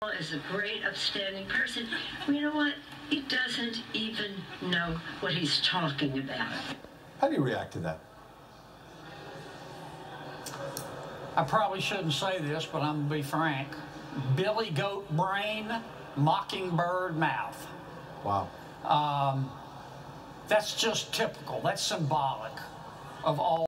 is a great, upstanding person. Well, you know what? He doesn't even know what he's talking about. How do you react to that? I probably shouldn't say this, but I'm going to be frank. Billy Goat Brain, Mockingbird Mouth. Wow. That's just typical. That's symbolic of all